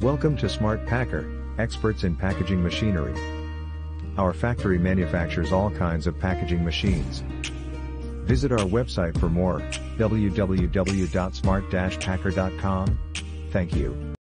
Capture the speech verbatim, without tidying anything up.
Welcome to Smart Packer, experts in packaging machinery. Our factory manufactures all kinds of packaging machines. Visit our website for more, w w w dot smart dash packer dot com. Thank you.